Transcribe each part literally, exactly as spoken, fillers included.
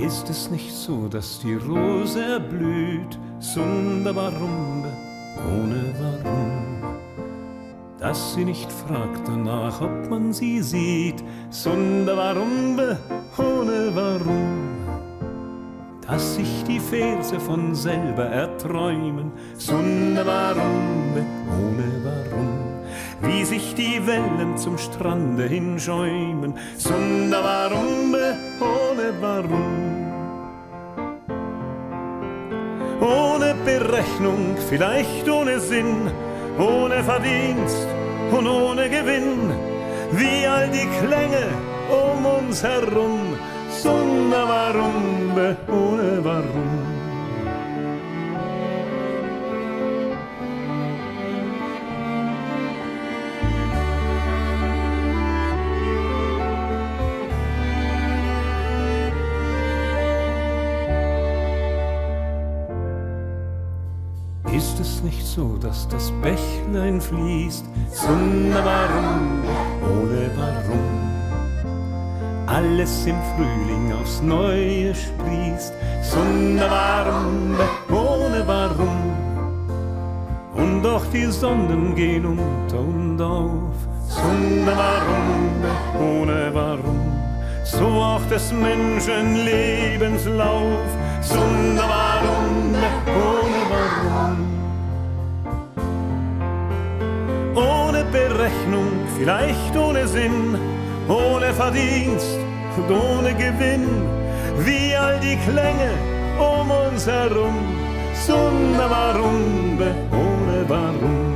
Ist es nicht so, dass die Rose erblüht, Sunda Warumbe, ohne Warum? Dass sie nicht fragt danach, ob man sie sieht, Sunda Warumbe, ohne Warum? Dass sich die Verse von selber erträumen, Sunda Warumbe, ohne Warum? Wie sich die Wellen zum Strande hinschäumen, Sunda Warumbe, ohne Warum? Ohne Berechnung, vielleicht ohne Sinn, ohne Verdienst und ohne Gewinn, wie all die Klänge um uns herum, Sunda Warumbe, ohne Warum? Ist es nicht so, dass das Bächlein fließt, Sunda Warumbe, ohne Warum? Alles im Frühling aufs Neue sprießt, Sunda Warumbe, ohne Warum? Und doch die Sonnen gehen unter und auf, Sunda Warumbe, ohne Warum? So auch des Menschen Lebenslauf, Sunda Warumbe, ohne Warum? Ohne Berechnung, vielleicht ohne Sinn, ohne Verdienst und ohne Gewinn, wie all die Klänge um uns herum, Sunda Warumbe, ohne Warum?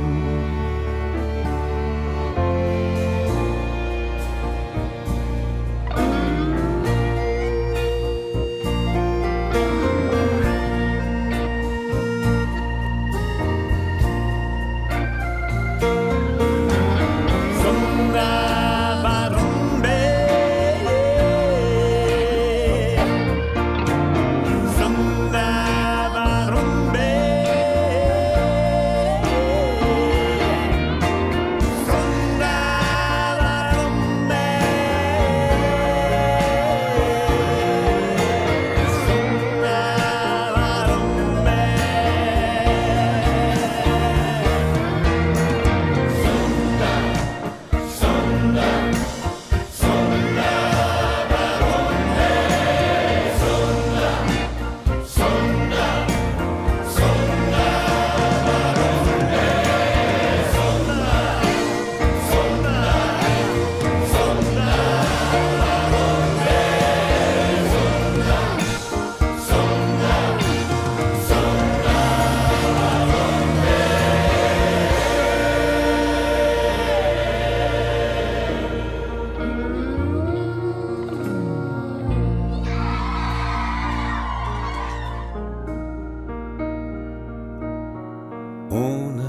Ohne